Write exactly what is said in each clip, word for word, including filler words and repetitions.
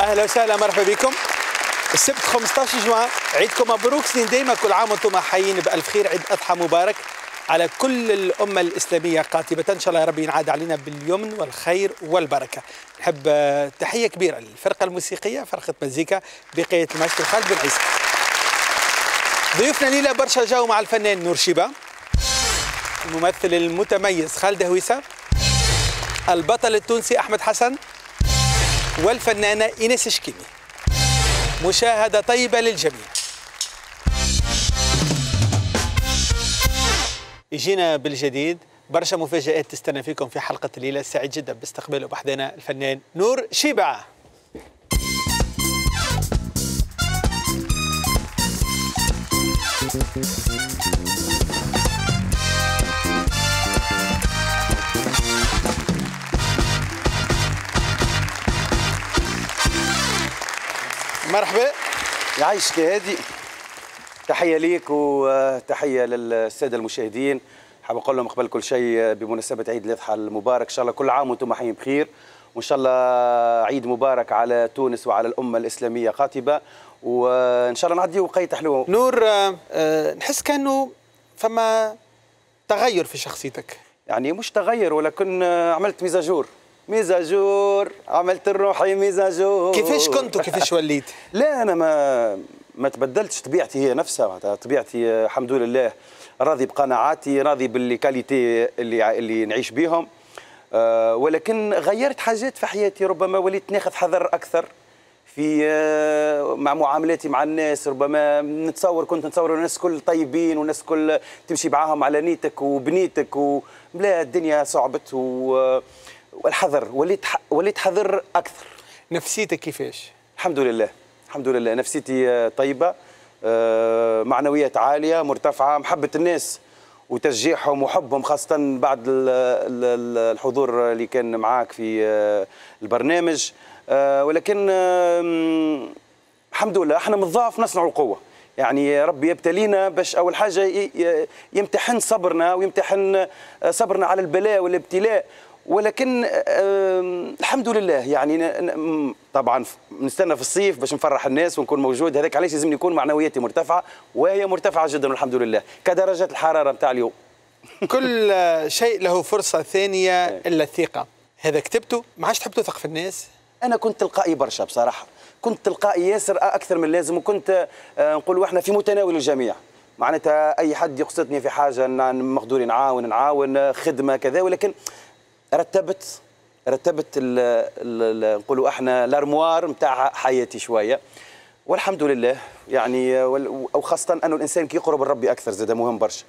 اهلا وسهلا، مرحبا بكم. السبت خمسة عشر جوان، عيدكم مبروك، سنين دايما، كل عام وانتم حيين بألف خير، عيد أضحى مبارك على كل الأمة الإسلامية قاطبة، إن شاء الله يا رب ينعاد علينا باليمن والخير والبركة. نحب تحية كبيرة للفرقة الموسيقية، فرقة مزيكا بقيادة المايسترو خالد بن عيسى. ضيوفنا ليلة برشا جو مع الفنان نور شيبة، الممثل المتميز خالد هويسة، البطل التونسي أحمد حسن، والفنانة إيناس شكيمي. مشاهدة طيبة للجميع. يجينا بالجديد برشا مفاجآت تستنى فيكم في حلقة الليلة. سعيد جدا باستقباله بحدنا الفنان نور شيبة. مرحبا، يعيشك هادي. تحية ليك وتحية للسادة المشاهدين. حاب نقول لهم قبل كل شيء بمناسبة عيد الأضحى المبارك، إن شاء الله كل عام وأنتم حيين بخير، وإن شاء الله عيد مبارك على تونس وعلى الأمة الإسلامية قاطبة، وإن شاء الله نعدي وقيت حلوة. نور، أه نحس كأنه فما تغير في شخصيتك. يعني مش تغير، ولكن عملت ميزاجور ميزاجور عملت الروحي ميزاجور. كيفاش كنت وكيفاش وليت؟ لا أنا ما ما تبدلتش، طبيعتي هي نفسها، طبيعتي الحمد لله، راضي بقناعاتي، راضي بالكاليتي اللي اللي نعيش بهم، أه ولكن غيرت حاجات في حياتي. ربما وليت ناخذ حذر أكثر في أه مع معاملاتي مع الناس. ربما نتصور كنت نتصور الناس كل طيبين والناس كل تمشي معاهم على نيتك وبنيتك، ولا الدنيا صعبت و والحذر، وليت وليت حذر اكثر. نفسيتك كيفاش؟ الحمد لله الحمد لله، نفسيتي طيبه، معنويات عاليه مرتفعه، محبه الناس وتشجيعهم وحبهم، خاصه بعد الحضور اللي كان معاك في البرنامج. ولكن الحمد لله احنا من الضعف نصنع القوه. يعني ربي يبتلينا باش اول حاجه يمتحن صبرنا ويمتحن صبرنا على البلاء والابتلاء، ولكن الحمد لله. يعني طبعا نستنى في الصيف باش نفرح الناس ونكون موجود، هذاك علاش لازم يكون معنوياتي مرتفعه، وهي مرتفعه جدا والحمد لله، كدرجات الحراره نتاع اليوم. كل شيء له فرصه ثانيه الا الثقه، هذا كتبته. ما عادش تحب تثق في الناس؟ انا كنت تلقائي برشا بصراحه، كنت تلقائي ياسر اكثر من اللازم، وكنت نقولوا احنا في متناول الجميع. معناتها اي حد يقصدني في حاجه مقدوري نعاون نعاون خدمه كذا، ولكن رتبت رتبت نقولوا احنا الارموار نتاع حياتي شويه، والحمد لله. يعني وخاصه انه الانسان كي يقرب لربي اكثر زاد مهم برشا،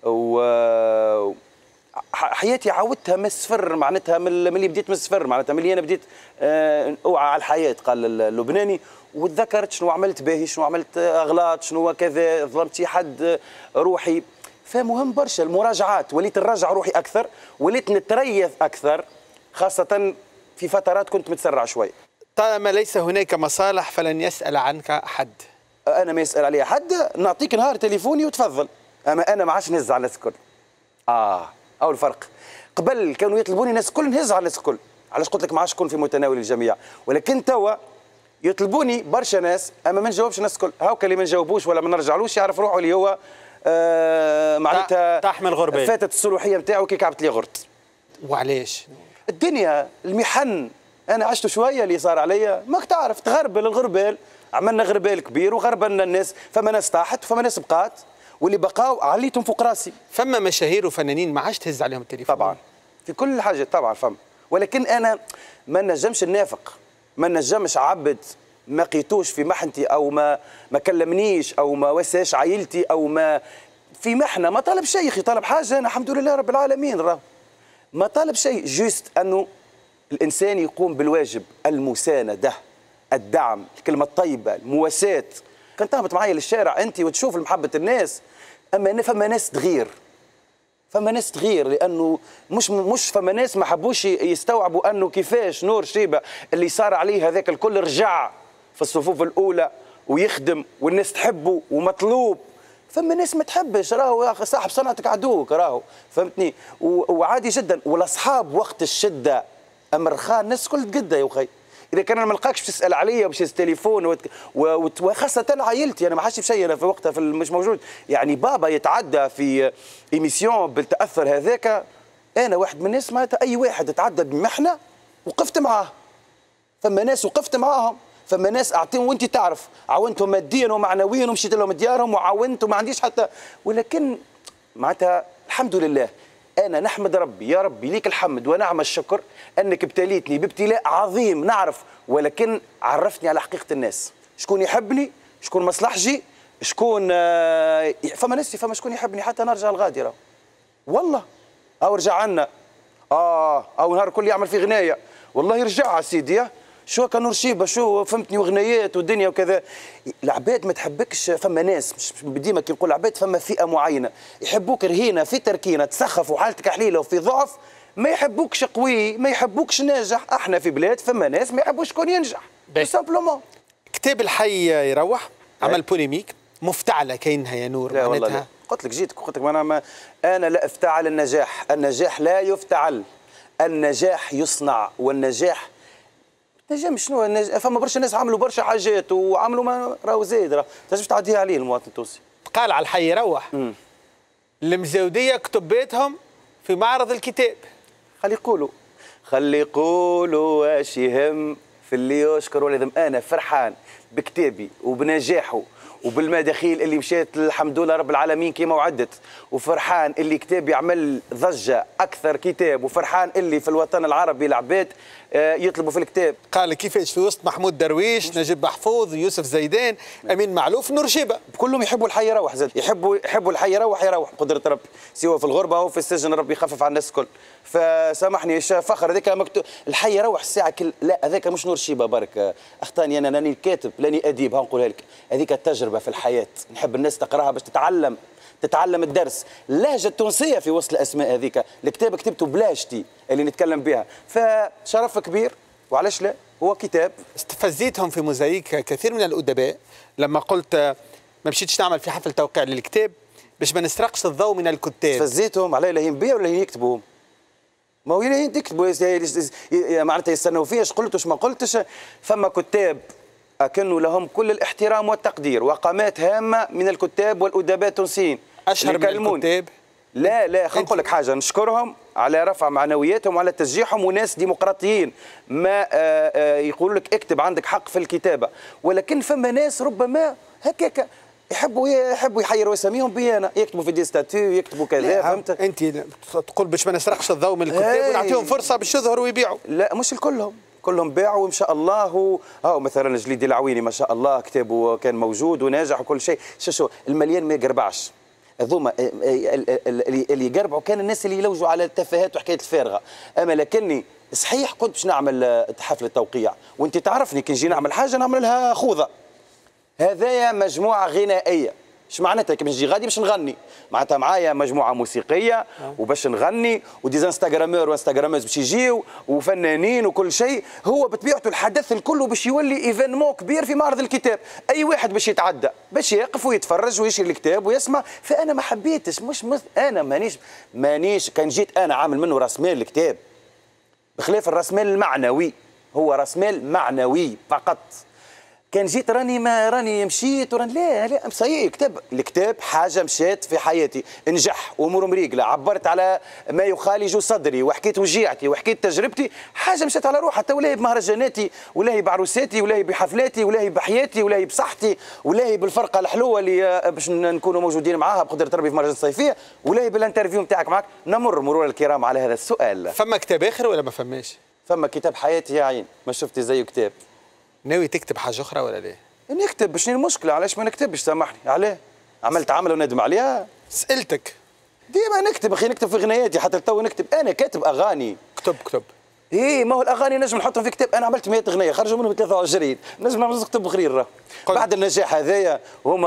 و حياتي عاودتها من الصفر، معناتها من اللي بديت من الصفر، معناتها من اللي انا بديت اوعى على الحياه، قال اللبناني، وتذكرت شنو عملت باهي، شنو عملت اغلاط، شنو كذا، ظلمت شي حد روحي. فمهم برشا المراجعات، وليت نراجع روحي اكثر، وليت نتريث اكثر، خاصه في فترات كنت متسرع شوي. طالما ليس هناك مصالح فلن يسال عنك احد. انا ما يسال علي حد، نعطيك نهار تليفوني وتفضل، اما انا ما عادش نهز على الناس الكل. اه او الفرق، قبل كانوا يطلبوني الناس الكل نهز على الناس الكل، علاش قلت لك ما عادش تكون في متناول الجميع، ولكن توا يطلبوني برشا ناس اما ما نجاوبش الناس الكل. هاكا اللي ما نجاوبوش ولا ما نرجعلوش يعرف روحه اللي هو آه معناتها طاح من الغربال، فاتت الصلوحيه نتاعو كي كعبت لي غرت. وعلاش؟ الدنيا المحن انا عشت شويه اللي صار عليا، ماك تعرف تغربل الغربال، عملنا غربال كبير وغربلنا الناس، فما ناس طاحت وفما ناس بقات، واللي بقاو عليتهم فوق راسي. فما مشاهير وفنانين ما عادش تهز عليهم التليفون؟ طبعا في كل حاجه طبعا فما، ولكن انا ما نجمش نافق، ما نجمش عبد ما قيتوش في محنتي او ما ما كلمنيش او ما وساش عائلتي او ما في محنه، ما طالب شيء اخي، طالب حاجه انا الحمد لله رب العالمين، راه ما طالب شيء، جوست انه الانسان يقوم بالواجب، المسانده، الدعم، الكلمه الطيبه، المواساه. كنت تهبط معايا للشارع انت وتشوف محبه الناس، اما فما ناس تغير، فما ناس تغير، لانه مش مش فما ناس ما حبوش يستوعبوا انه كيفاش نور شيبة اللي صار عليه هذاك الكل رجع في الصفوف الاولى ويخدم والناس تحبه ومطلوب. فما ناس ما تحبش، راهو يا اخي صاحب صنعتك عدوك، راهو فهمتني، وعادي جدا. والاصحاب وقت الشده اما الرخاء الناس كل تقدها يا اخي، اذا كان انا ما نلقاكش تسال عليا باش التليفون وت... وت... وخاصه عائلتي انا ما حدش بشيء انا في وقتها في مش موجود، يعني بابا يتعدى في ايميسيون بالتاثر هذاك، انا واحد من الناس معناتها اي واحد يتعدى بمحنه وقفت معاه. فما ناس وقفت معاهم، فما ناس اعطيهم وانت تعرف عاونتهم ماديا ومعنويا ومشيت لهم ديارهم وعاونت وما عنديش حتى، ولكن معناتها الحمد لله انا نحمد ربي، يا ربي ليك الحمد ونعم الشكر انك ابتليتني بابتلاء عظيم نعرف، ولكن عرفتني على حقيقه الناس، شكون يحبني، شكون مصلحجي، شكون آه فما ناس فما شكون يحبني حتى نرجع الغادره والله، او رجع عنا اه او نهار الكل يعمل في غنايه والله يرجع سيدي شو كان رشيبه شو فهمتني وغنيات والدنيا وكذا. العباد ما تحبكش، فما ناس مش ديما كي نقول العباد فما فئه معينه يحبوك رهينه في تركينه تسخف وحالتك حليله وفي ضعف، ما يحبوكش قوي، ما يحبوكش ناجح. احنا في بلاد فما ناس ما يحبوش شكون ينجح سامبلومون. كتاب الحي يروح عمل بوليميك مفتعله كاينها يا نور لا والله لا. قلت لك جيتك قلت لك انا ما انا لا افتعل النجاح، النجاح لا يفتعل، النجاح يصنع، والنجاح نجم شنو النجاح؟ فما برشا ناس عملوا برشا حاجات وعملوا ما راهو زايد راه تنجمش تعديها عليه المواطن التونسي. قال على الحي يروح المزوديه كتباتهم في معرض الكتاب. خلي يقولوا خلي يقولوا واش يهم في اللي يشكر ولا يذم. انا فرحان بكتابي وبنجاحه وبالمداخيل اللي مشات الحمد لله رب العالمين كيما وعدت، وفرحان اللي كتابي عمل ضجه اكثر كتاب، وفرحان اللي في الوطن العربي العباد يطلبوا في الكتاب. قال كيفاش في وسط محمود درويش، نجيب محفوظ، يوسف زيدان، امين معلوف، نور شيبه، كلهم يحبوا الحي يروح زاد، يحبوا يحبوا الحي يروح يروح قدره ربي، سواء في الغربه او في السجن ربي يخفف على الناس الكل. فسامحني فخر هذاك مكتوب الحي يروح الساعه كل، لا هذاك مش نور شيبه برك، اخطاني انا راني كاتب لاني اديب هنقولها لك، هذيك التجربه في الحياه نحب الناس تقراها باش تتعلم تتعلم الدرس. اللهجه التونسيه في وسط الاسماء هذيك، الكتاب كتبته بلهجتي اللي نتكلم بها، فشرف كبير وعلاش لا، هو كتاب. استفزيتهم في موزايك كثير من الادباء لما قلت ما مشيتش نعمل في حفل توقيع للكتاب باش ما نسرقش الضوء من الكتاب. استفزيتهم على لا ينبيعوا ولا يكتبوا، ما هو لا تكتبوا معناتها يستنوا فيها اش قلت واش ما قلتش. فما كتاب أكنوا لهم كل الاحترام والتقدير، وقامات هامه من الكتاب والادباء التونسيين اشهر من الكتاب. لا لا خلينا نقول لك حاجه، نشكرهم على رفع معنوياتهم وعلى تشجيعهم، وناس ديمقراطيين ما يقولوا لك اكتب عندك حق في الكتابه، ولكن فما ناس ربما هكاك يحبوا يحبوا يحيروا اساميهم بي انا، يكتبوا في دي ستاتيو يكتبوا كذا، فهمت؟ انت تقول باش ما نسرقش الضوء من الكتاب ونعطيهم فرصه باش يظهروا ويبيعوا. لا مش الكلهم، كلهم باعوا وان شاء الله. هو هاو مثلا جليدي العويني ما شاء الله كتابه كان موجود وناجح وكل شيء. شو شو المليان ما يقربعش، هذوما اللي يقربعوا كان الناس اللي يلوجوا على التفاهات وحكايه الفارغه. اما لكني صحيح كنت باش نعمل حفل التوقيع، وانت تعرفني كي نجي نعمل حاجه نعمل لها خوذه. هذايا مجموعه غنائيه، اش معناتها كي نجي غادي باش نغني، معناتها معايا مجموعه موسيقيه وباش نغني وديزانستغرامور وانستغراموز باش يجيو وفنانين وكل شيء. هو بطبيعته الحدث الكل باش يولي ايفينمون كبير في معرض الكتاب، اي واحد باش يتعدى باش يقف ويتفرج ويشري الكتاب ويسمع. فانا ما حبيتش مش مس... انا مانيش مانيش كان جيت انا عامل منه راس مال الكتاب، بخلاف الراس مال المعنوي، هو راس مال معنوي فقط. كان جيت راني ما راني مشيت وراني لا لا صحيح كتاب، الكتاب حاجه مشات في حياتي، نجح وامور مريقله، عبرت على ما يخالج صدري وحكيت وجيعتي وحكيت تجربتي، حاجه مشات على روحها. حتى ولاهي بمهرجاناتي ولاهي بعروساتي ولاهي بحفلاتي ولاهي بحياتي ولاهي بصحتي ولاهي بالفرقه الحلوه اللي باش نكونوا موجودين معاها بقدره ربي في مهرجان الصيفيه، ولاهي بالانترفيو نتاعك معك. نمر مرور الكرام على هذا السؤال. فما كتاب اخر ولا ما فماش؟ فما كتاب حياتي يا عين، ما شفتي زيه كتاب. ناوي تكتب حاجه اخرى ولا ليه؟ نكتب، شنو المشكله؟ علاش ما نكتبش؟ سامحني عليه، عملت عمله وندم عليها. سالتك ديما نكتب اخي، نكتب في غناياتي حتى تو نكتب، انا كاتب اغاني. كتب كتب ايه ما هو الاغاني نجم نحطهم في كتاب، انا عملت مئة اغنيه خرجوا منهم ثلاثة وعشرين، نجم نعمل كتب اخرين. بعد النجاح هذايا هما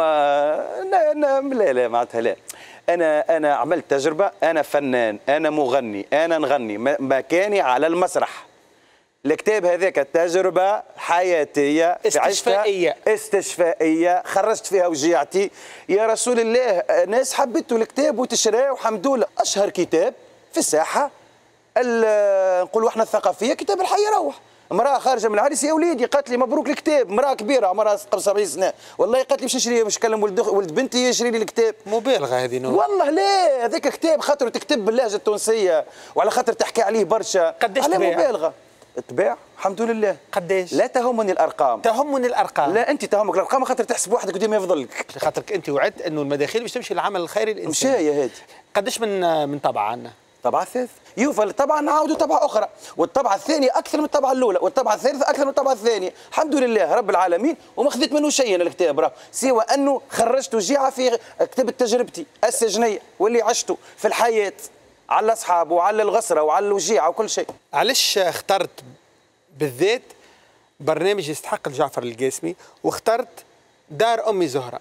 لا لا معناتها لا، انا انا عملت تجربه، انا فنان، انا مغني، انا نغني مكاني على المسرح. الكتاب هذاك تجربة حياتية استشفائية استشفائية خرجت فيها وجيعتي. يا رسول الله ناس حبيتوا الكتاب وتشراه وحمدوا له. أشهر كتاب في الساحة نقولوا احنا الثقافية كتاب الحي يروح، امراه خارجه من العريس يا وليدي قالت لي مبروك الكتاب، امراه كبيره عمرها قبل سبعين سنه، والله قالت لي باش نشري باش نكلم ولد ولد بنتي يشري لي الكتاب. مبالغه هذه نور. والله لا هذاك كتاب خاطر تكتب باللهجه التونسيه وعلى خاطر تحكي عليه برشا. قداش على تباع؟ مبالغه. تباع الحمد لله. قداش؟ لا تهمني الارقام. تهمني الارقام. لا انت تهمك الارقام خاطر تحسب واحد قدام يفضلك. خاطرك انت وعدت انه المداخيل باش تمشي للعمل الخيري الانساني. مشايه هذه. قداش من من طبعه عندنا؟ طبعة ثالث يوفى طبعا نعاودوا طبعة أخرى، والطبعة الثانية أكثر من الطبعة الأولى، والطبعة الثالثة أكثر من الطبعة الثانية، الحمد لله رب العالمين، وما خذيت منه شيء أنا الكتاب راه، سوى أنه خرجت وجيعة في كتبت تجربتي السجنية واللي عشته في الحياة على أصحاب وعلى الغسرة وعلى الوجيعة وكل شيء. علاش اخترت بالذات برنامج يستحق لجعفر القاسمي واخترت دار أمي زهرة؟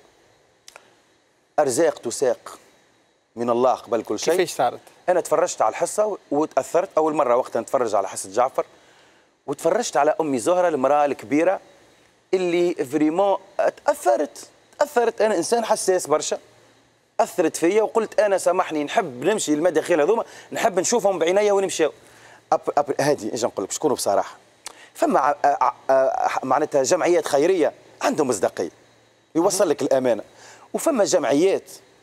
أرزاق تساق من الله قبل كل شيء. كيفاش صارت؟ أنا تفرجت على الحصة وتأثرت أول مرة وقتها نتفرج على حصة جعفر، وتفرجت على أمي زهرة المرأة الكبيرة اللي فريمون تأثرت تأثرت أنا إنسان حساس برشا، أثرت فيا وقلت أنا سامحني نحب نمشي المداخيل هذوما نحب نشوفهم بعينيا ونمشيو. هذه اجي نقول لك شكون بصراحة فما معناتها جمعيات خيرية عندهم مصداقية يوصل لك الأمانة، وفما جمعيات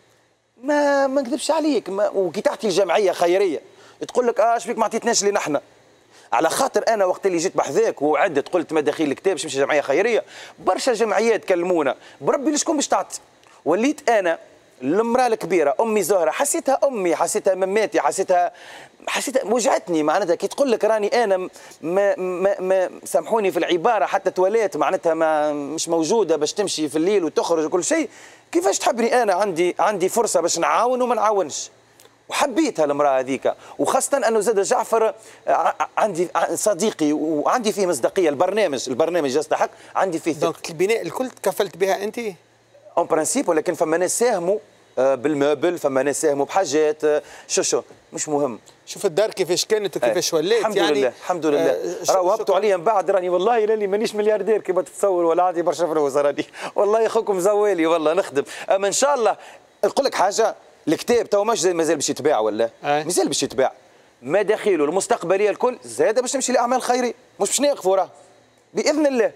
ما ما نكذبش عليك وكي تحكي جمعيه خيريه تقول لك اه شبيك ما عطيتناش لي نحن، على خاطر انا وقت اللي جيت بحذاك وعدت قلت مداخيل الكتاب باش نمشي جمعيه خيريه برشا جمعيات كلمونا بربي لشكون باش تعطي، وليت انا المراه الكبيره امي زهره حسيتها امي حسيتها مماتي حسيتها حسيتها وجعتني معناتها كي تقول لك راني انا ما, ما, ما سامحوني في العباره حتى تواليت معناتها ما مش موجوده باش تمشي في الليل وتخرج وكل شيء، كيفاش تحبني انا عندي عندي فرصه باش نعاون وما نعاونش، وحبيتها المراه هذيك، وخاصه انه زاد جعفر عندي صديقي وعندي فيه مصداقيه، البرنامج البرنامج يستحق عندي فيه دونك البناء الكل تكفلت بها انت؟ اون برانسيب، ولكن فما ناس ساهموا بالموبل، فما ناس ساهموا بحاجات شو شو مش مهم. شوف الدار كيفاش كانت وكيفاش ولات الحمد يعني لله الحمد لله. آه راهو هبطوا عليا من بعد راني والله لاني مانيش ملياردير كما تتصور ولا عندي برشا فلوس راني والله اخوكم زوالي والله نخدم، اما ان شاء الله نقول لك حاجه الكتاب تو مش مازال باش يتباع ولا آه. مازال باش يتباع، مداخيله المستقبليه الكل زاد باش نمشي لاعمال خيريه مش باش نوقفوا راه باذن الله،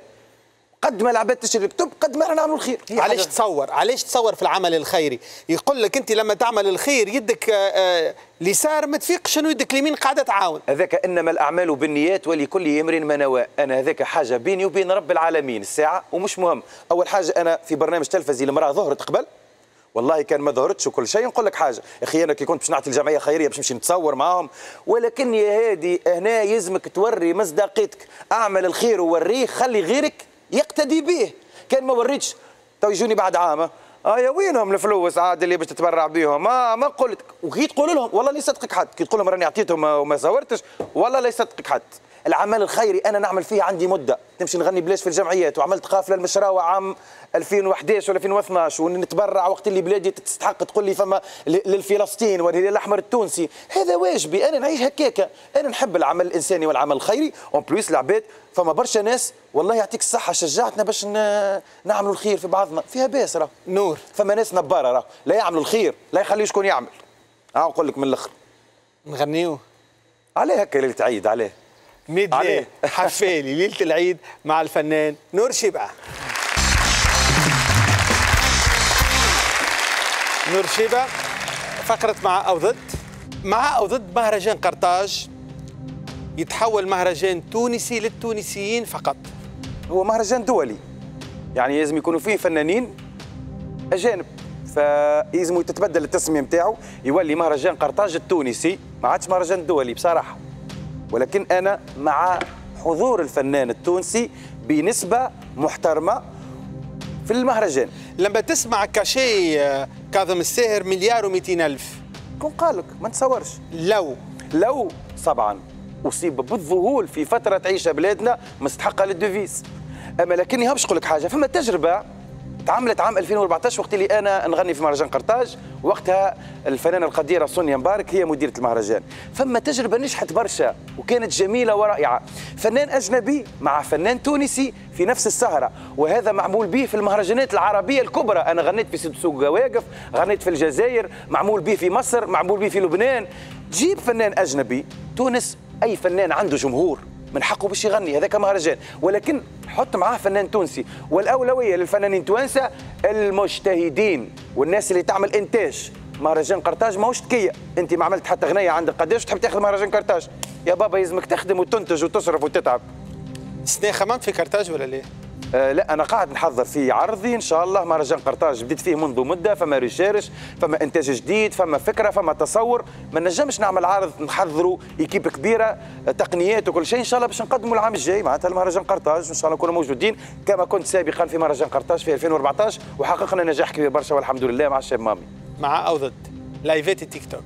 قد ما العباد تشري الكتب قد ما احنا نعملوا الخير. علاش تصور علاش تصور في العمل الخيري يقول لك انت لما تعمل الخير يدك اليسار ما تفيقش انه يدك اليمين قاعده تعاون. هذاك انما الاعمال بالنيات ولكل امرئ ما نوى، انا هذاك حاجه بيني وبين رب العالمين الساعه ومش مهم. اول حاجه انا في برنامج تلفزي المراه ظهرت قبل والله كان ما ظهرتش وكل شيء، نقول لك حاجه يا اخي انا كي كنت باش نعطي الجمعيه خيريه باش نمشي نتصور معاهم، ولكن يا هادي هنا يلزمك توري مصداقيتك، اعمل الخير ووريه خلي غيرك يقتدي به، كان ما وريتش تو يجوني بعد عام اه يا وينهم الفلوس عاد اللي باش تتبرع بهم ما ما قلت، وكي تقول لهم والله لا يصدقك حد، كي تقول لهم راني عطيتهم وما صورتش والله لا يصدقك حد. العمل الخيري انا نعمل فيه عندي مده، تمشي نغني بلاش في الجمعيات، وعملت قافله المشراوه عام ألفين وأحد عشر ولا ألفين واثناش ونتبرع وقت اللي بلادي تستحق تقول لي فما للفلسطين والهلال الاحمر التونسي، هذا واجبي انا نعيش هكاكا، انا نحب العمل الانساني والعمل الخيري، اون بليس العباد فما برشا ناس والله يعطيك الصحه شجعتنا باش نعملوا الخير في بعضنا، فيها باس راه نور، فما ناس نباره راه لا يعملوا الخير لا يخليوا شكون يعمل. ها نقول لك من الاخر نغنيوه عليه هكا ليله عيد عليه ميدلي حفالي ليله العيد مع الفنان نور شيبه. نور شيبه فقره مع او ضد، مع او ضد مهرجان قرطاج يتحول مهرجان تونسي للتونسيين فقط. هو مهرجان دولي يعني لازم يكونوا فيه فنانين اجانب، فلازم تتبدل التسميه نتاعو يولي مهرجان قرطاج التونسي، ما عادش مهرجان دولي بصراحه، ولكن انا مع حضور الفنان التونسي بنسبه محترمه في المهرجان. لما تسمع كاشي كاظم الساهر مليار ومئتين ألف كون قالك ما نتصورش، لو لو طبعا اصيب بالذهول في فتره تعيشها بلادنا مستحقه للدوفيس، اما لكني باش نقول لك حاجه، فما تجربه تعملت عام ألفين وأربعطاش وقت اللي انا نغني في مهرجان قرطاج، وقتها الفنانه القديره سونيا مبارك هي مديره المهرجان، فما تجربه نجحت برشا وكانت جميله ورائعه، فنان اجنبي مع فنان تونسي في نفس السهره، وهذا معمول به في المهرجانات العربيه الكبرى، انا غنيت في سوق واقف، غنيت في الجزائر، معمول به في مصر، معمول به في لبنان، جيب فنان اجنبي، تونس اي فنان عنده جمهور من حقه باش يغني، هذاك مهرجان، ولكن حط معاه فنان تونسي. والاولويه للفنانين التوانسه المجتهدين والناس اللي تعمل انتاج. مهرجان قرطاج ماهوش تكيه، انت ما عملت حتى غنيه عندك قداش تحب تاخذ مهرجان قرطاج؟ يا بابا يلزمك تخدم وتنتج وتصرف وتتعب. سنة خممت في قرطاج ولا ليه؟ آه لا انا قاعد نحضر في عرضي ان شاء الله. مهرجان قرطاج بديت فيه منذ مده، فما ريشيرش، فما انتاج جديد، فما فكره، فما تصور. ما نجمش نعمل عرض نحضروا ايكيب كبيره تقنيات وكل شيء ان شاء الله باش نقدموا العام الجاي معناتها المهرجان قرطاج ان شاء الله نكونوا موجودين كما كنت سابقا في مهرجان قرطاج في ألفين وأربعطاش، وحققنا نجاح كبير برشا والحمد لله مع الشاب مامي. مع او ضد لايفات التيك توك؟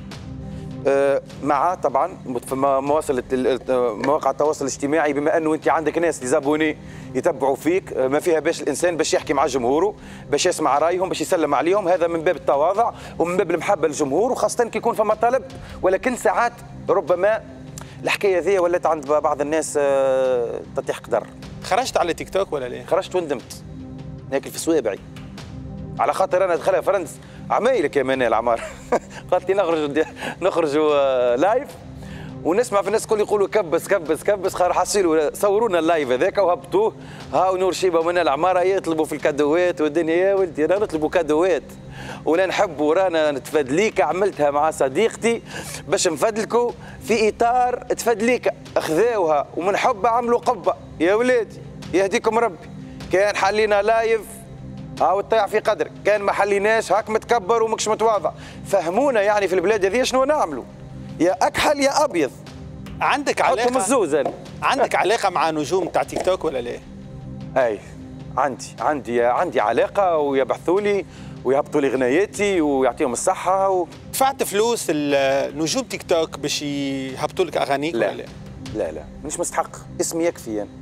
أه مع طبعا في مواصل مواقع التواصل الاجتماعي، بما انه انت عندك ناس ليزابوني يتبعوا فيك، ما فيها باش الانسان باش يحكي مع جمهوره، باش يسمع رايهم، باش يسلم عليهم. هذا من باب التواضع ومن باب المحبه للجمهور، وخاصه كي يكون فما طلب. ولكن ساعات ربما الحكايه ذي ولات عند بعض الناس تطيح قدر. خرجت على تيك توك ولا ليه؟ خرجت وندمت ناكل في صوابعي على خاطر انا دخلها فرنس عمايلك يا منال عمار. قالت لي نخرج نخرج لايف ونسمع في الناس الكل يقولوا كبس كبس كبس، خاطر حصيلوا صورونا اللايف هذاك وهبطوه. هاو نور شيبه ومنال عماره يطلبوا في الكادوات والدنيا. يا ولدي انا نطلبوا كادوات ولا نحب ورانا نتفادليك. عملتها مع صديقتي باش نفدلكوا في اطار تفادليك، اخذوها ومن حبها عملوا قبه. يا ولادي يهديكم ربي، كان حلينا لايف هاو تطيع في قدرك، كان ما حليناش هاك متكبر ومكش متواضع. فهمونا يعني في البلاد هذه شنو نعملوا، يا اكحل يا ابيض. عندك علاقه الزوز أنا. عندك علاقه مع نجوم تاع تيك توك ولا ليه؟ اي عندي عندي عندي علاقه، ويبحثوا لي ويهبطوا لي غناياتي ويعطيهم الصحه و... دفعت فلوس نجوم تيك توك باش يهبطوا لك اغانيك لا. ولا لا؟ لا لا مش مستحق، اسمي يكفي يعني.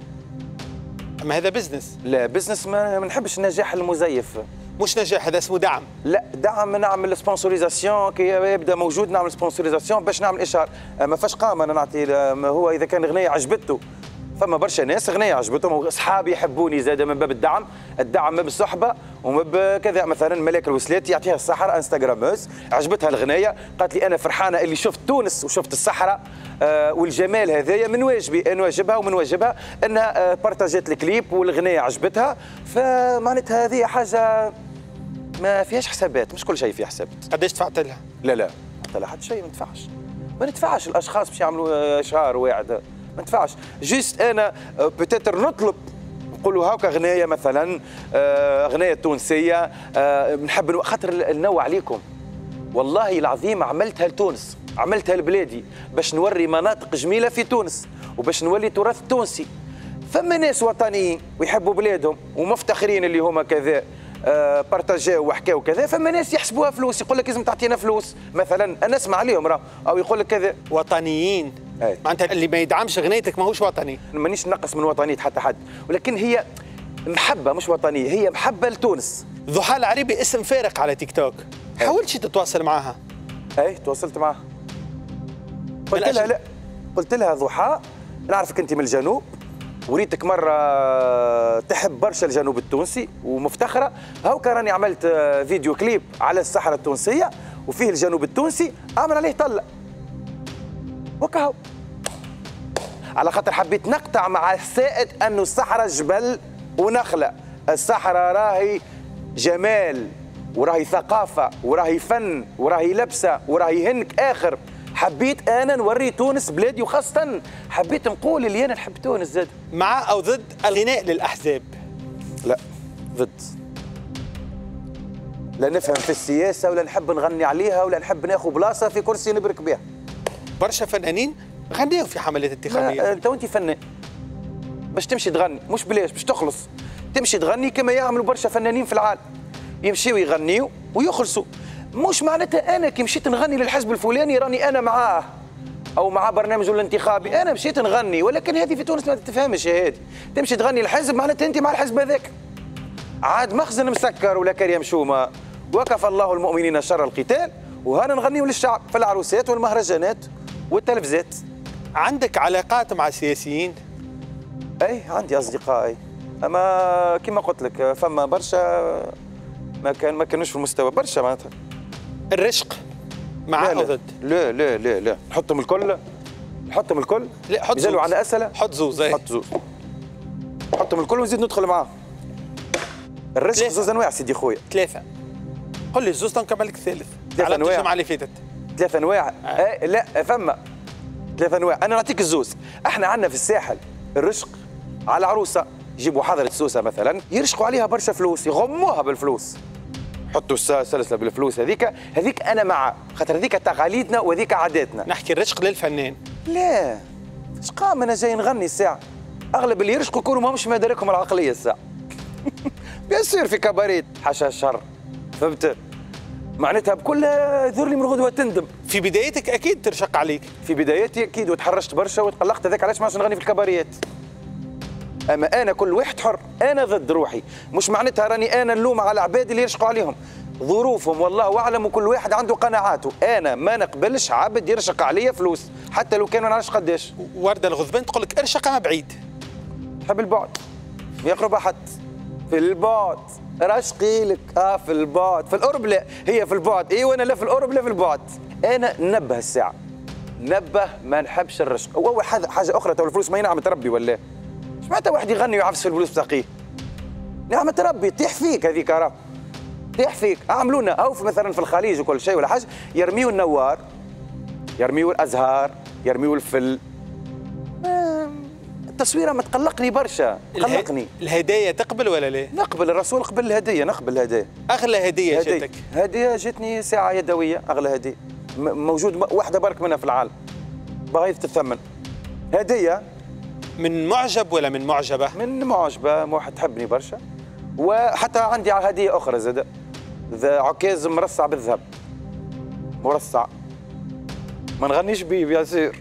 اما هذا بزنس. لا بزنس ما نحبش النجاح المزيف. مش نجاح، هذا اسمه دعم. لا دعم، نعمل سبونسوريزاسيون كي يبدا موجود، نعمل سبونسوريزاسيون باش نعمل اشهار. ما فاش قام انا نعطي، هو اذا كان اغنيه عجبته، فما برشا ناس اغنيه عجبتهم واصحابي يحبوني زاد من باب الدعم. الدعم ما بالصحبه وما بكذا. مثلا ملاك الوسلاتي يعطيها الصحراء انستغراموز، عجبتها الاغنيه قالت لي انا فرحانه اللي شفت تونس وشفت الصحراء آه والجمال هذايا، من واجبي ان واجبها ومن واجبها انها آه بارتاجيت الكليب والاغنيه عجبتها. فمعناتها هذه حاجه ما فيهاش حسابات، مش كل شيء فيه حسابات. قداش دفعت لها؟ لا لا حتى لا حتى شيء ما ندفعش، ما ندفعش. الاشخاص باش يعملوا اشهار واعد ما ندفعش. جيست انا بوتيتر نطلب نقولوا هاكا غنايه مثلا اغنيه تونسيه نحب خاطر ننوع عليكم. والله العظيم عملتها لتونس، عملتها لبلادي باش نوري مناطق جميله في تونس وباش نولي تراث تونسي. فما ناس وطنيين ويحبوا بلادهم ومفتخرين اللي هما كذا آه بارتاجيو وحكاو كذا. فما ناس يحسبوها فلوس، يقول لك لازم تعطينا فلوس مثلا، انا اسمع عليهم راه، او يقول لك كذا. وطنيين معناتها اللي ما يدعمش غنيتك ماهوش وطني. مانيش نقص من وطنيه حتى حد، ولكن هي محبه مش وطنيه، هي محبه لتونس. ضحى العريبي اسم فارق على تيك توك، حاولتش تتواصل معها؟ اي تواصلت معها، قلت لها لا، قلت لها ضحى نعرفك انت من الجنوب وريتك مرة تحب برشا الجنوب التونسي ومفتخرة، هاو كان راني عملت فيديو كليب على الصحراء التونسية وفيه الجنوب التونسي، أعمل عليه طلة وكهو، على خاطر حبيت نقطع مع السائد أنه الصحراء جبل ونخلة. الصحراء راهي جمال وراهي ثقافة وراهي فن وراهي لبسة وراهي هنك آخر. حبيت انا نوري تونس بلادي، وخاصه حبيت نقول اللي انا نحب تونس زاد. مع او ضد الغناء للاحزاب؟ لا ضد، لا نفهم في السياسه ولا نحب نغني عليها ولا نحب ناخذ بلاصه في كرسي نبرك بها. برشا فنانين غناو في حملات انتخابيه. انت وانت فنان باش تمشي تغني مش بلاش، باش تخلص تمشي تغني كما يعملوا برشا فنانين في العالم، يمشيوا يغنيوا ويخلصوا. مش معناتها انا كي مشيت نغني للحزب الفلاني راني انا معاه او مع برنامجه الانتخابي، انا مشيت نغني. ولكن هذه في تونس ما تفهمش هذه، تمشي تغني للحزب معناتها انت مع الحزب هذاك. عاد مخزن مسكر ولا كريم مشومه، وكفى الله المؤمنين شر القتال، وهانا نغنيوا للشعب في العروسات والمهرجانات والتلفزات. عندك علاقات مع سياسيين؟ اي عندي اصدقائي، اما كما قلت لك فما برشا ما كان ما كانوش في المستوى برشا معناتها. الرشق مع او ضد؟ لا لا لا لا نحطهم الكل، نحطهم الكل. لا حط يزالوا عنا اسئله. حط زوز. حط زوز. حطهم الكل ونزيد ندخل معاه. الرشق زوز انواع سيدي خويا. ثلاثه. قل لي الزوز نكمل لك الثالث. ثلاث انواع. الجمعه اللي فاتت. ثلاث انواع. آه. آه لا فما ثلاث انواع. انا نعطيك الزوز. احنا عندنا في الساحل الرشق على عروسه يجيبوا حضره سوسه مثلا يرشقوا عليها برشا فلوس يغموها بالفلوس. حطوا سلسله بالفلوس هذيك هذيك انا مع خاطر هذيك تقاليدنا وهذيك عاداتنا. نحكي الرشق للفنان. لا اش قام انا جاي نغني الساعه. اغلب اللي يرشقوا يكونوا ماهمش مداركهم العقليه الساعه. بيان سور في كباريت حاشا الشر فهمت. معناتها بكل ذر لي من غدوه تندم. في بدايتك اكيد ترشق عليك. في بدايتي اكيد وتحرشت برشا وتقلقت هذاك علاش ما عادش نغني في الكباريات. اما انا كل واحد حر، انا ضد روحي، مش معناتها راني انا نلوم على العباد اللي يرشقوا عليهم، ظروفهم والله اعلم وكل واحد عنده قناعاته، انا ما نقبلش عبد يرشق عليا فلوس حتى لو كان ما نعرفش قداش. ورده الغضبان تقول لك ارشق ما بعيد. تحب البعد يقرب احد في البعد رشقي لك اه في البعد في القرب لا هي في البعد اي وانا لا في القرب لا في البعد. انا ننبه الساعه نبه ما نحبش الرشق. واول حاجه اخرى تو الفلوس ما هي نعمه ربي ولا اش معناتها واحد يغني ويعفس في الفلوس بتاعيه؟ نعمه ربي تطيح فيك هذيك راه تطيح فيك. عملونا او في مثلا في الخليج وكل شيء ولا حاجه يرميوا النوار يرميوا الازهار يرميوا الفل. التصويره ما تقلقني برشا تقلقني. الهدايا تقبل ولا لا؟ نقبل الرسول قبل الهديه نقبل الهدايا. اغلى هديه هدي. جاتك؟ هديه جاتني ساعه يدويه اغلى هديه موجود واحده برك منها في العالم بغيت الثمن. هديه من معجب ولا من معجبه؟ من معجبه واحد تحبني برشا وحتى عندي هديه اخرى زاد ذا عكاز مرصع بالذهب مرصع ما نغنيش بيه بيان سور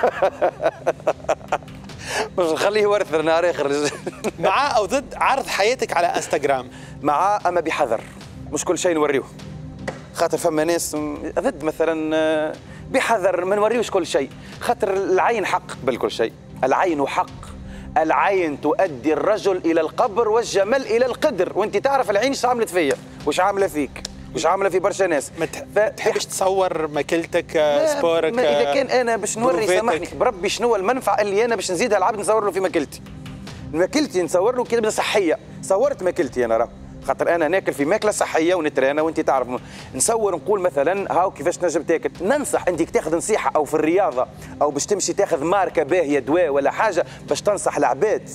مش نخليه ورث نهار اخر. مع او ضد عرض حياتك على انستغرام؟ مع اما بحذر مش كل شيء نوريوه خاطر فما ناس ضد مثلا بحذر ما نوريوش كل شيء خاطر العين حق قبل كل شيء. العين حق العين تؤدي الرجل الى القبر والجمل الى القدر وانت تعرف العين ايش عملت فيا واش عامله فيك واش عامله في برشا ناس. ما تحبش تصور ماكلتك سبورك ما اذا كان انا باش نوري سامحني بربي شنو المنفعه اللي انا باش نزيدها العبد نصور له في ماكلتي. ماكلتي نصور له كده صحيه صورت ماكلتي انا راه خاطر انا ناكل في ماكله صحيه ونترانا وانت تعرف نصور نقول مثلا هاو كيفاش تنجم تاكل. ننصح انت تاخذ نصيحه او في الرياضه او باش تمشي تاخذ ماركه باهيه دواء ولا حاجه باش تنصح العباد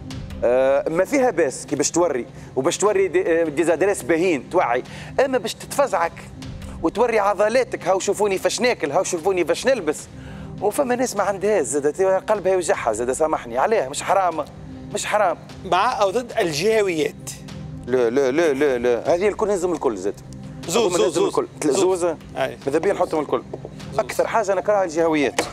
آه ما فيها باس كي باش توري وباش توري دي ديزادريس باهين توعي. اما باش تتفزعك وتوري عضلاتك هاو شوفوني فاش ناكل هاو شوفوني فاش نلبس وفما ناس ما عندهاش زاد قلبها يوجعها زاد سامحني عليها مش حرام مش حرام. مع او ضد الجهويات؟ لا لا لا لا لا هذه الكل نلزم الكل زاد زوز زوز زوز الكل زوز ماذا بيا نحطهم الكل. اكثر حاجه نكرهها الجهويات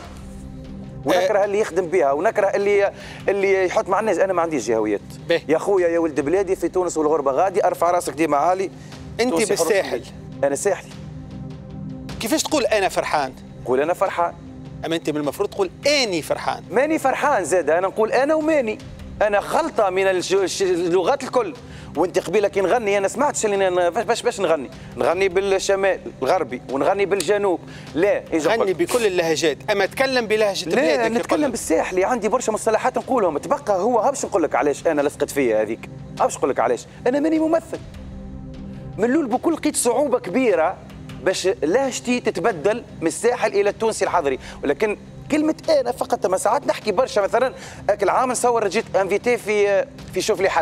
ونكره اللي يخدم بها ونكره اللي اللي يحط مع الناس. انا ما عنديش جهويات يا خويا يا ولد بلادي في تونس والغربه غادي ارفع راسك ديما عالي. انت بالساحل انا ساحلي كيفاش تقول انا فرحان؟ قول انا فرحان. اما انت من المفروض تقول اني فرحان. ماني فرحان زاد انا نقول انا وماني انا خلطه من اللغات الكل. وانت قبيله كي نغني انا سمعتش اللي باش باش نغني نغني بالشمال الغربي ونغني بالجنوب لا غني بكل اللهجات. اما تكلم بلهجه بلادك. لا نتكلم بالساحلي عندي برشا مصطلحات نقولهم تبقى هو ها باش نقول لك علاش انا لصقت فيا هذيك ها باش نقول لك علاش انا ماني ممثل. من الاول بكل لقيت صعوبه كبيره باش لهجتي تتبدل من الساحل الى التونسي الحضري ولكن كلمة أنا فقط ما ساعات نحكي برشا مثلا أكل عام نصور جيت انفيتي في في شوف لي حل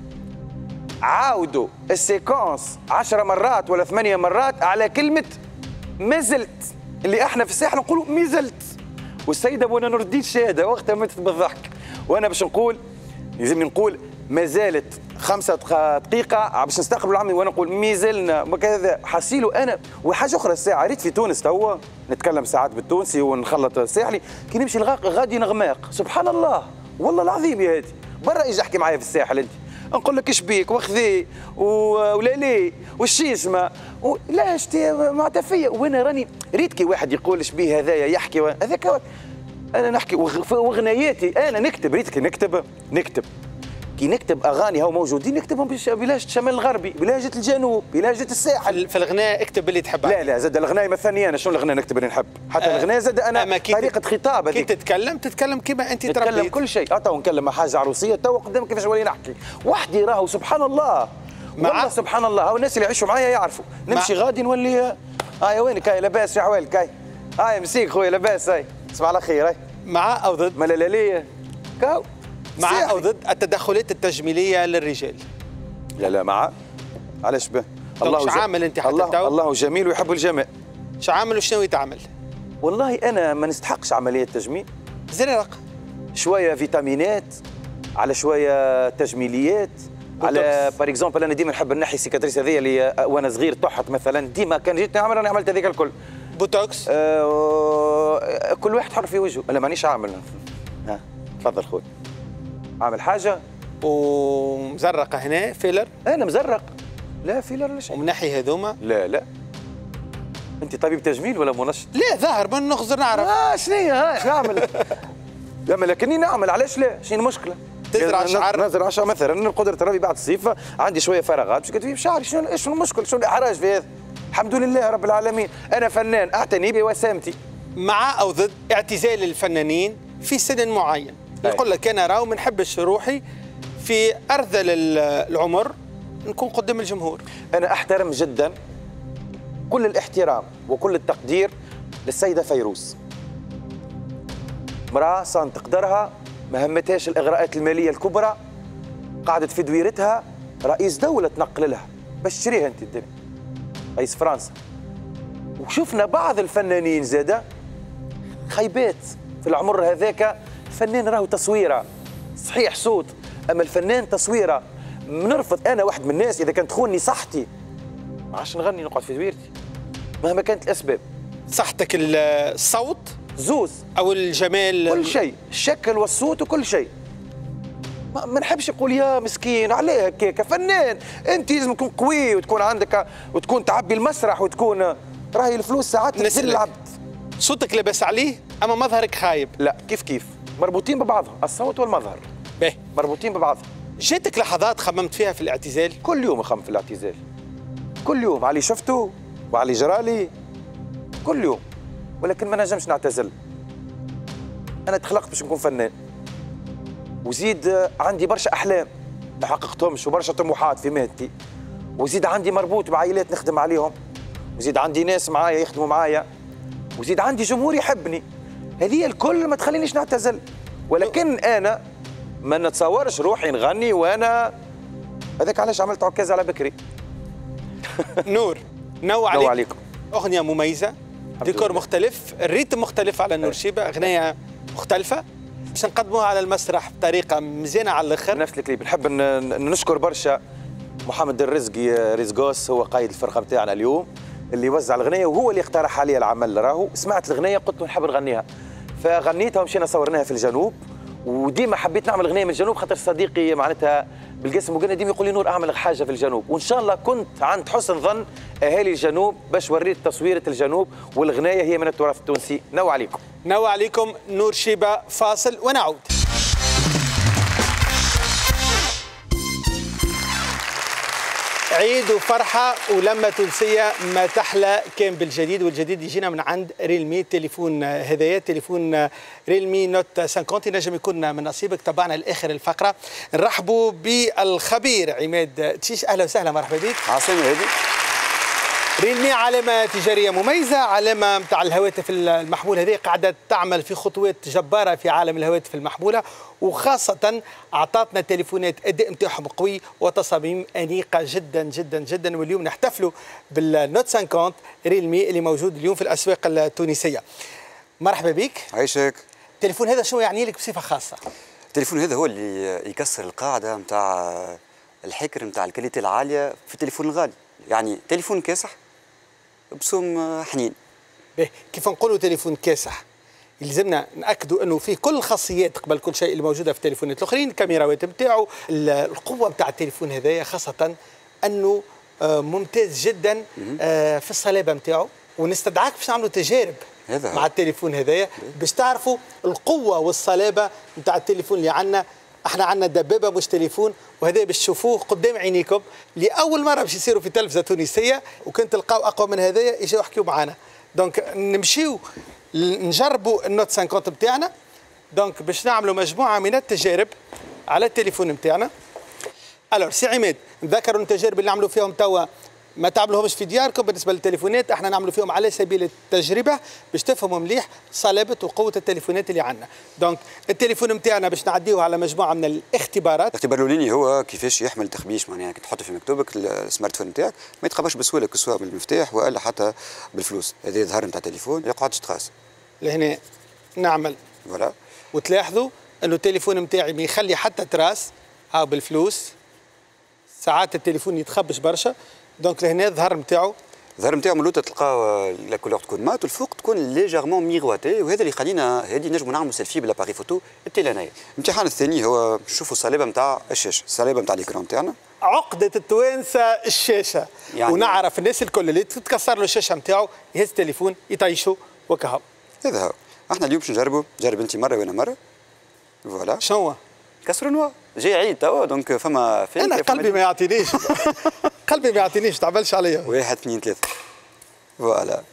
عاودوا السيكونس عشر مرات ولا ثمانية مرات على كلمة ما زلت اللي احنا في الساحل نقولوا ما زلت والسيدة وانا نرديت شهادة وقتها ماتت بالضحك وانا باش نقول لازمني نقول ما زالت خمسة دقيقة باش نستقبلوا عمي وانا نقول ما زلنا وكذا حاسيلو انا. وحاجة أخرى الساعة ريت في تونس توا نتكلم ساعات بالتونسي ونخلط الساحلي كي نمشي غادي نغماق سبحان الله والله العظيم يا هادي برا يجي احكي معايا في الساحل انت نقول لك ايش بيك وخذي ولا ليه والشيشمه لا شتي معناتها فيا وانا راني ريت كي واحد يقول ايش بيه هذايا يحكي هذاك انا نحكي وغناياتي انا نكتب ريت كي نكتب نكتب كي نكتب اغاني هاو موجودين نكتبهم بلهجه الشمال الغربي، بلهجه الجنوب، بلهجه الساحل. في الغناء اكتب اللي تحب. لا لا زاد الغناء يمثلني انا، شنو الغناء نكتب اللي نحب، حتى آه الغناء زاد انا طريقه خطاب. كي تتكلم تتكلم كيما انت تربيت. نتكلم كل شيء، تو نكلم مع حاجه عروسيه تو قدام كيفاش ولي نحكي وحدي راهو سبحان الله. والله سبحان الله، هاو الناس اللي يعيشوا معايا يعرفوا. نمشي غادي نولي هاي وينك، هاي لاباس، شو احوالك، هاي هاي مسيك خويا لاباس، هاي تصبح على خير، هاي مع او ضد؟ ملالاليه كاو. مع او ضد التدخلات التجميليه للرجال؟ لا لا مع. علاش به؟ الله عامل انت حتى الله, الله جميل ويحب الجمال. شو عامل وشنو تعمل؟ والله انا ما نستحقش عمليه تجميل. زرق شويه فيتامينات على شويه تجميليات على بار اكزومبل. انا ديما نحب نحي السيكاتريس هذيا اللي وانا صغير تحت مثلا، ديما كان جيت نعمل انا عملت هذيك الكل. بوتوكس؟ آه كل واحد حر في وجهه، انا مانيش عامل. ها تفضل خويا. عامل حاجه ومزرقه هنا فيلر؟ انا مزرق. لا فيلر لا شيء. ومنحي هذوما؟ لا لا. انت طبيب تجميل ولا منشط؟ لا ظاهر ما نخزر نعرف. اه شنو هي ها شنو نعمل؟ لا لكني نعمل، علاش لا؟ شنو المشكله؟ تزرع شعر؟ نزرع شعر مثلا، قدرة ربي بعد الصيف عندي شويه فراغات باش كتبي بشعري. شنو ايش المشكل؟ شنو الاحراج في هذا؟ الحمد لله رب العالمين، انا فنان اعتني بوسامتي. مع او ضد اعتزال الفنانين في سن معين؟ يقول لك انا راهو ما نحبش روحي في ارذل العمر نكون قدام الجمهور. انا احترم جدا كل الاحترام وكل التقدير للسيده فيروز، امراه صان تقدرها، ما همتهاش الاغراءات الماليه الكبرى، قعدت في دويرتها رئيس دوله تنقل لها باش تشريها انت الدنيا، رئيس فرنسا. وشفنا بعض الفنانين زاده خيبات في العمر هذاك. الفنان راهو تصويره، صحيح صوت، اما الفنان تصويره. نرفض. انا واحد من الناس اذا كانت تخونني صحتي ما عادش نغني، نقعد في دويرتي مهما كانت الاسباب. صحتك الصوت زوز او الجمال؟ كل شيء، الشكل والصوت وكل شيء. ما, ما نحبش يقول يا مسكين عليه هكاك. فنان انت لازم تكون قوي وتكون عندك وتكون تعبي المسرح وتكون. راهي الفلوس ساعات تنزل العبد. صوتك لاباس عليه اما مظهرك خايب. لا كيف كيف مربوطين ببعضهم، الصوت والمظهر باهي مربوطين ببعضهم. جاتك لحظات خممت فيها في الاعتزال؟ كل يوم اخمم في الاعتزال، كل يوم علي شفته وعلي جرالي كل يوم، ولكن ما نجمش نعتزل. انا تخلقت باش نكون فنان، وزيد عندي برشا احلام ما حققتهمش وبرشا طموحات في مهنتي، وزيد عندي مربوط بعائلات نخدم عليهم، وزيد عندي ناس معايا يخدموا معايا، وزيد عندي جمهور يحبني. هذه الكل ما تخلينيش نعتزل، ولكن انا ما نتصورش روحي نغني وانا هذاك. علاش عملت عكاز على بكري. نور نو عليك. نو عليكم. اغنيه مميزه، ديكور مختلف، الريتم مختلف على نور شيبه، اغنيه مختلفه باش نقدموها على المسرح بطريقه مزيانه على الاخر. نفس الكليب. نحب نشكر برشا محمد الرزقي رزقوس، هو قائد الفرقه بتاعنا اليوم اللي وزع الغنيه وهو اللي اقترح علي العمل. راهو سمعت الغنيه قلت له نحب نغنيها، فغنيتها ومشينا صورناها في الجنوب. وديما حبيت نعمل غنيه من الجنوب خاطر صديقي معناتها بالقاسم وقلنا ديما يقول لي نور اعمل حاجه في الجنوب، وان شاء الله كنت عند حسن ظن اهالي الجنوب باش وريت تصويره الجنوب، والغنايه هي من التراث التونسي. نو عليكم. نو عليكم. نور شيبه فاصل ونعود. عيد وفرحة ولمة تونسية ما تحلى كان بالجديد، والجديد يجينا من عند ريلمي. التليفون هذايا تليفون ريلمي نوت خمسين ينجم يكون من نصيبك. تبعنا لآخر الفقرة نرحبوا بالخبير عماد تشيش. أهلا وسهلا، مرحبا بك. عاصمة هذه ريلمي علامة تجارية مميزة، علامة متاع الهواتف المحمولة هذه قاعدة تعمل في خطوات جبارة في عالم الهواتف المحمولة، وخاصة أعطتنا تليفونات أداء متاعهم قوي وتصاميم أنيقة جدا جدا جدا. واليوم نحتفلوا بالنوت خمسين ريلمي اللي موجود اليوم في الأسواق التونسية. مرحبا بك. عايشك. التليفون هذا شو يعني لك بصفة خاصة؟ التليفون هذا هو اللي يكسر القاعدة متاع الحكر متاع الكاليتي العالية في التليفون الغالي، يعني تليفون كاسح بسوم حنين. باهي، كيف نقولوا تليفون كاسح يلزمنا ناكدوا انه فيه كل الخاصيات قبل كل شيء اللي موجوده في التليفونات الاخرين، الكاميراوات نتاعو، القوه نتاع التليفون هذايا، خاصه انه ممتاز جدا في الصلابه نتاعو. ونستدعاك باش نعملوا تجارب مع التليفون هذايا باش تعرفوا القوه والصلابه نتاع التليفون اللي عندنا احنا عندنا دبابه مش تليفون، وهذا باش تشوفوه قدام عينيكم لاول مره باش يصيروا في تلفزه تونسيه، وكنت تلقاو اقوى من هذايا يجوا يحكيوا معنا. دونك نمشيو نجربوا النوت خمسين بتاعنا. دونك باش نعملوا مجموعه من التجارب على التليفون نتاعنا. الور سي عماد، نذكروا التجارب اللي نعملوا فيهم توا ما تعملوهمش في دياركم بالنسبه للتليفونات، احنا نعملوا فيهم على سبيل التجربه باش تفهموا مليح صلابه وقوه التليفونات اللي عندنا. دونك التليفون نتاعنا باش نعديوه على مجموعه من الاختبارات. الاختبار الاولاني هو كيفاش يحمل تخبيش، معناها كي تحطه في مكتوبك السمارت فون نتاعك ما يتخباش بسهوله كسوا بالمفتاح والا حتى بالفلوس. هذا الظهر نتاع التليفون ما يقعدش تقاس. لهنا نعمل فوالا، وتلاحظوا انه التليفون نتاعي ما يخلي حتى تراس ها بالفلوس. ساعات التليفون يتخبش برشا. دونك لهنا الظهر نتاعو الظهر نتاعو من تلقاو لا كولور تكون مات والفوق تكون ليجيرمون ميغواتي، وهذا اللي يخلينا هذه نجموا نعملوا سيلفي بالاباري فوتو التيلانيه. الامتحان الثاني هو نشوفوا الصلابه نتاع الشاشه، الصلابه نتاع الاكران نتاعنا. عقدة التوانسة الشاشة، يعني ونعرف الناس الكل اللي تتكسر له الشاشة نتاعو يهز التليفون يطيشوا وكهو. هذا هو. احنا اليوم باش نجربوا، جرب انت مره وانا مره. فوالا. شنو هو؟ كسر نوا جاي عيد توا دونك فما فين انا قلبي ما يعطينيش قلبي ما يعطينيش، تعملش عليا. واحد اثنين ثلاثة. فوالا.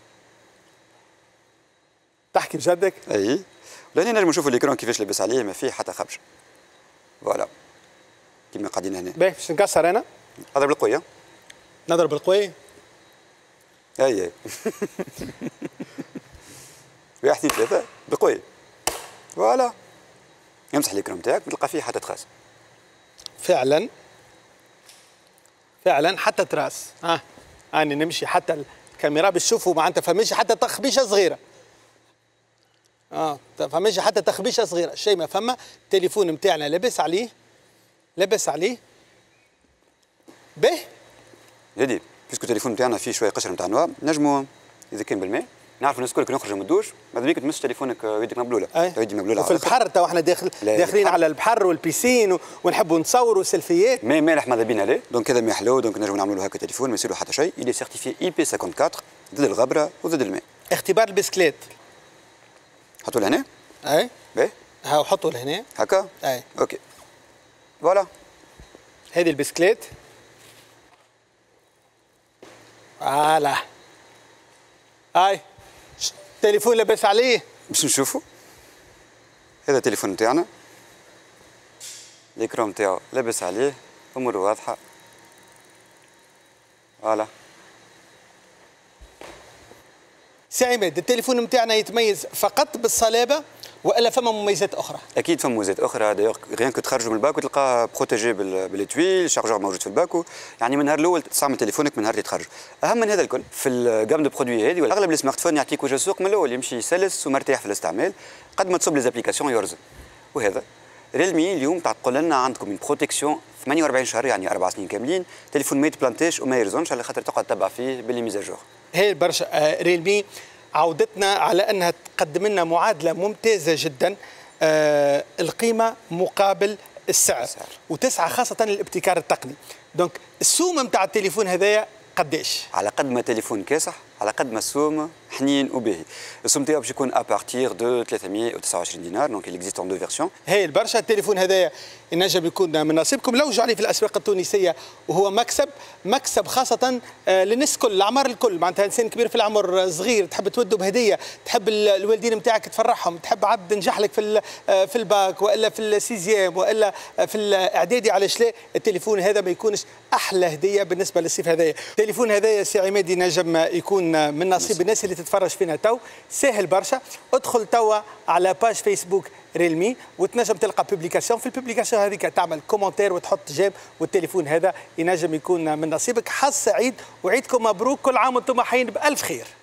تحكي بجدك؟ اي. لهنا نجم نشوفوا الاكران كيفاش لابس عليه، ما فيه حتى خبش. فوالا. كيما قاعدين هنا. باهي باش نكسر انا؟ اضرب بالقوي. نضرب بالقوي؟ اي اي. واحد اثنين ثلاثة بالقوي. فوالا. يمسح الاكران نتاعك ما تلقى فيه حتى تخاس. فعلا فعلا حتى تراس. ها آه. انا نمشي حتى الكاميرا باش تشوفوا معناتها فماشي حتى تخبيشه صغيره. اه فماشي حتى تخبيشه صغيره، شيء ما فما. التليفون نتاعنا لابس عليه لابس عليه به. هادي بيسكو التليفون نتاعنا فيه شويه قشره نتاع نوار، نجموا اذا كان بالماء نعرفوا الناس الكل كي نخرجوا من الدوش ماذا بيك تمس تليفونك ويدك مبلوله. يدي مبلوله. وفي البحر تو احنا داخل داخلين على البحر والبيسين ونحبوا نصوروا سيلفيات. ماء مالح ماذا بينا ليه، دونك هذا ماء حلو، دونك نجموا نعملوا له هكا تليفون ما يصيروا حتى شيء. يلي سيرتيفي اي بي أربعة وخمسين ضد الغبره وضد الماء. اختبار البسكليت. حطوا لهنا. اي. باهي. ها حطوا لهنا. هكا. اي. اوكي. فوالا. هذه البسكليت. فوالا. هاي التليفون لاباس عليه. باش نشوفوا. هذا التليفون نتاعنا. الإكران نتاعو لاباس عليه، أموره واضحة. فوالا. سي عماد، التليفون نتاعنا يتميز فقط بالصلابة والا فما مميزات اخرى؟ اكيد فما مميزات اخرى. دايوغ غيان كو تخرجوا من الباكو تلقاه بروتيجي بالتويل، الشارجور موجود في الباكو، يعني من النهار الاول تستعمل تليفونك من النهار اللي تخرج. اهم من هذا الكل في الجام دو برودوي هذه، اغلب السمارت فون يعطيك وجه السوق من الاول يمشي سلس ومرتاح في الاستعمال، قد ما تصب لي زابليكاسيون يرزق. وهذا ريلمي اليوم تقول لنا عندكم من بروتيكسيون ثمانية وأربعين شهر، يعني أربع سنين كاملين، تليفون ما يتبلانتيش وما يرزونش على خاطر تقعد تتبع فيه باللي ميزاجور. هي برشا آه ريلمي عودتنا على انها تقدم لنا معادله ممتازه جدا، آه القيمه مقابل السعر, السعر. وتسعى خاصه للابتكار التقني. دونك السوم نتاع التليفون هذايا قداش؟ على قد ما تليفون كاسح على قد ما السوم حنين وباهي. السوم تاعو باش يكون ابارتيغ دو ثلاثمائة وتسعة وعشرين دينار، دونك il existe en deux versions. هاي البرشا. التليفون هذايا ينجم يكون من نصيبكم، لوجوا عليه في الاسواق التونسيه وهو مكسب مكسب خاصه للناس الكل، الاعمار الكل، معناتها انسان كبير في العمر، صغير تحب تودوا بهديه، تحب الوالدين نتاعك تفرحهم، تحب عبد نجح لك في في الباك والا في السيزيام والا في الاعدادي، علاش لا التليفون هذا ما يكونش احلى هديه بالنسبه للصيف هذايا. التليفون هذايا سي عماد ينجم يكون من نصيب الناس اللي تتفرج فينا تو، سهل برشا. ادخل توا على باج فيسبوك ريلمي وتنجم تلقى بوبليكاسيون، في البوبليكاسيون هذيك تعمل كومنتير وتحط جيم، والتليفون هذا ينجم يكون من نصيبك. حظ سعيد وعيدكم مبروك، كل عام وانتم حيين بألف خير.